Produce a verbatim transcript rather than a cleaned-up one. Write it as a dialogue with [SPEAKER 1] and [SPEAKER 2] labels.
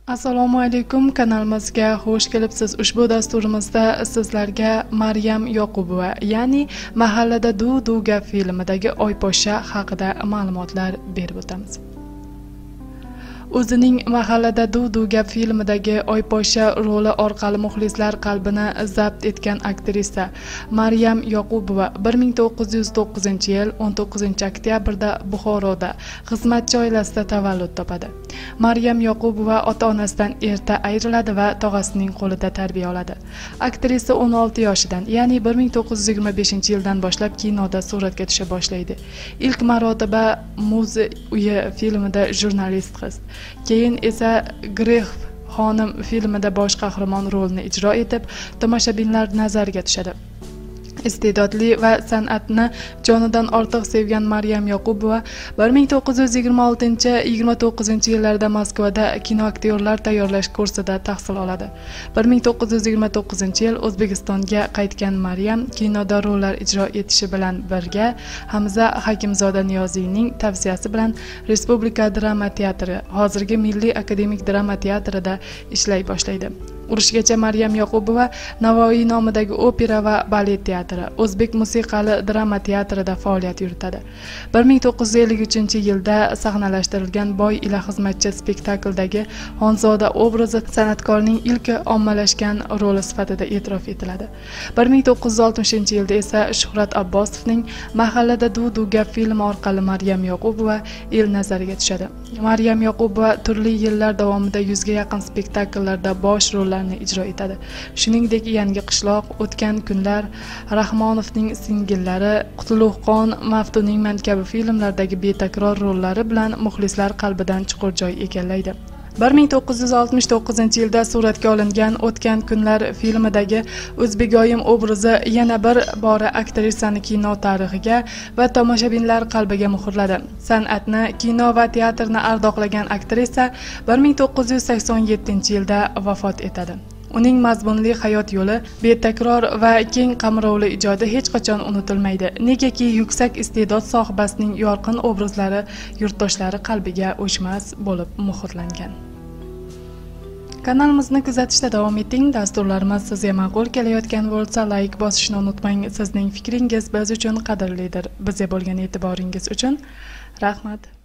[SPEAKER 1] Assalomu alaykum, kanalimizga xush kelibsiz. Ushbu dasturimizda sizlarga Maryam Yoqubova, ya'ni Mahallada duv-duvga filmidagi Oyposhsha haqida ma'lumotlar berib o'tamiz. O'zining Mahallada duv-duvga filmidagi Oyposhsha roli orqali muxlislar qalbini zabt etgan aktrisa Maryam Yoqubova bir ming to'qqiz yuz to'qqizinchi yil o'n to'qqizinchi oktyabrda Buxoroda xizmatchi oilasida tavallud topadi. Maryam Yoqubova ota-onasidan erta ayriladi va tog'asining qo'lida tarbiya oladi. Aktrisa o'n olti yoshidan, ya'ni bir ming to'qqiz yuz yigirma beshinchi yildan boshlab kinoda suratga tusha boshlaydi. Ilk marotaba Muz uyi filmida jurnalist qiz, keyin esa Gref xonim filmida bosh qahramon rolini ijro etib, tomoshabinlar nazariga tushadi. Iste'dodli va san'atni jonidan ortiq sevgan Maryam Yoqubova bir ming to'qqiz yuz yigirma oltinchi yigirma to'qqizinchi yillarda Moskvada kino aktyorlar tayyorlash kursida tahsil oladi. bir ming to'qqiz yuz yigirma to'qqizinchi yil O'zbekistonga qaytgan Maryam kinoda rollar ijro etishi bilan birga Hamza Hakimzoda Niyoziyning tavsiyasi bilan Respublika drama teatri, hozirgi Milliy akademik drama teatrida ishlay boshlaydi. Urushgacha Maryam Yoqubova Navoiy nomidagi opera va balet teatri, O'zbek musiqali drama teatrida faoliyat yuritadi. bir ming to'qqiz yuz ellik uchinchi yilda sahnalashtirilgan Boy ila xizmatchi spektakldagi Xonzoda obrazi san'atkorning ilk ommalashgan roli sifatida e'tirof etiladi. bir ming to'qqiz yuz oltmishinchi yilda esa Shuhrat Abbosovning Mahallada duv-duvga filmi orqali Maryam Yoqubova el nazariga tushadi. Maryam Yoqubova turli yillar davomida yuzga yaqin spektakllarda bosh rollar ijro etadi. Shuningdek, Yangi qishloq, O'tgan kunlar, Rahmonovning singillari, Qutlug'qon, Maftuningman kabi filmlardagi betakror rollari bilan muxlislar qalbidan chuqur joy egallaydi. bir ming to'qqiz yuz oltmish to'qqizinchi yilda suratga olingan O'tgan kunlar filmidagi O'zbegoyim obrazi yana bir bora aktrisani kino tarixiga va tomoshabinlar qalbiga muhrladi. San'atni, kino va teatrni ardoqlagan aktrisa bir ming to'qqiz yuz sakson yettinchi yilda vafot etadi. Uning mazmunli hayot yo'li, betakror va keng qamrovli ijodi hech qachon unutilmaydi. Negaki yuksak iste'dod sohibasining yorqin obrazlari yurtdoshlari qalbiga o'chmas bo'lib muhrlangan. Kanalimizni kuzatishda davom eting. Dasturlarimiz sizga ma'qul kelayotgan bo'lsa, like bosishni unutmang. Sizning fikringiz biz uchun qadrlidir. Bizga bo'lgan e'tiboringiz uchun rahmat.